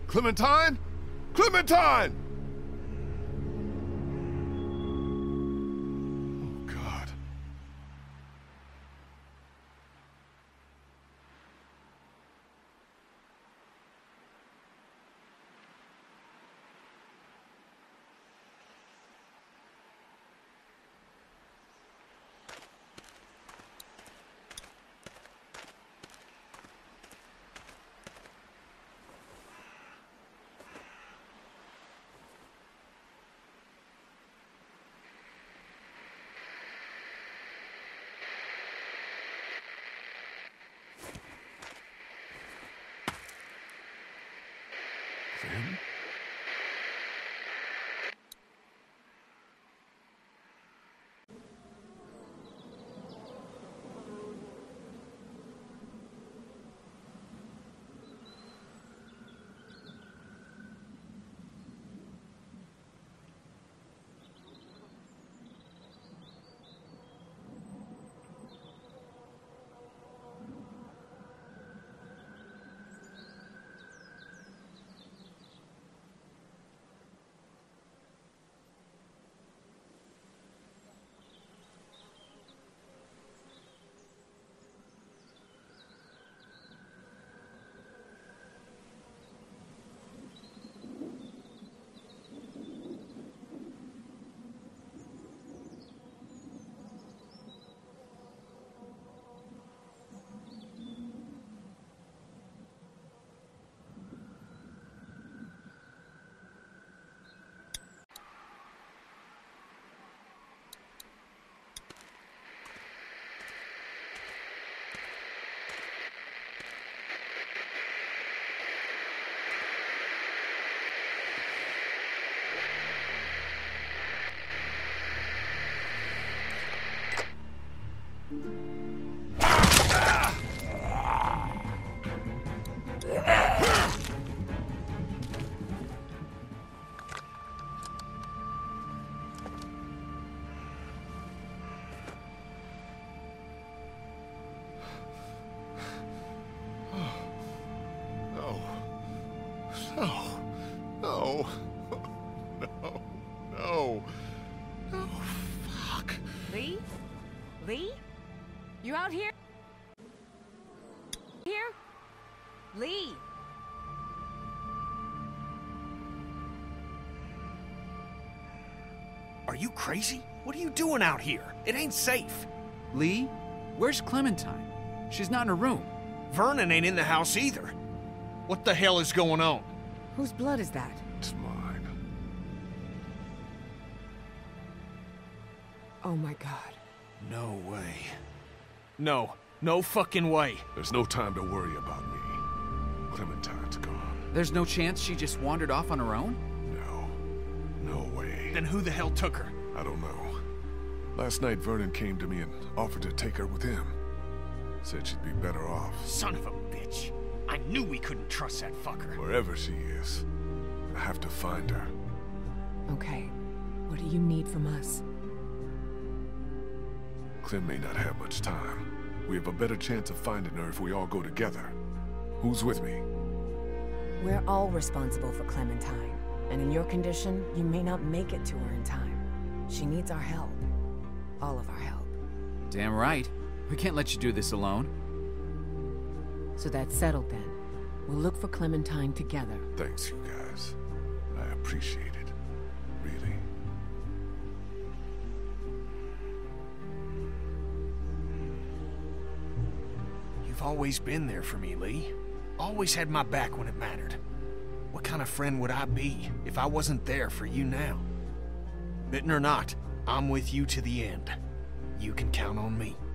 Clementine? Clementine! Oh, God. Clem? No. No. No. No. No. Fuck. Lee? Lee? You out here? Here? Lee? Are you crazy? What are you doing out here? It ain't safe. Lee? Where's Clementine? She's not in her room. Vernon ain't in the house either. What the hell is going on? Whose blood is that? It's mine. Oh my God. No way. No. No fucking way. There's no time to worry about me. Clementine's gone. There's no chance she just wandered off on her own? No. No way. Then who the hell took her? I don't know. Last night, Vernon came to me and offered to take her with him. Said she'd be better off. Son of a bitch. I knew we couldn't trust that fucker. Wherever she is, I have to find her. Okay. What do you need from us? Clem may not have much time. We have a better chance of finding her if we all go together. Who's with me? We're all responsible for Clementine. And in your condition, you may not make it to her in time. She needs our help. All of our help. Damn right. We can't let you do this alone. So that's settled then. We'll look for Clementine together. Thanks, you guys. I appreciate it. Really. You've always been there for me, Lee. Always had my back when it mattered. What kind of friend would I be if I wasn't there for you now? Bitten or not, I'm with you to the end. You can count on me.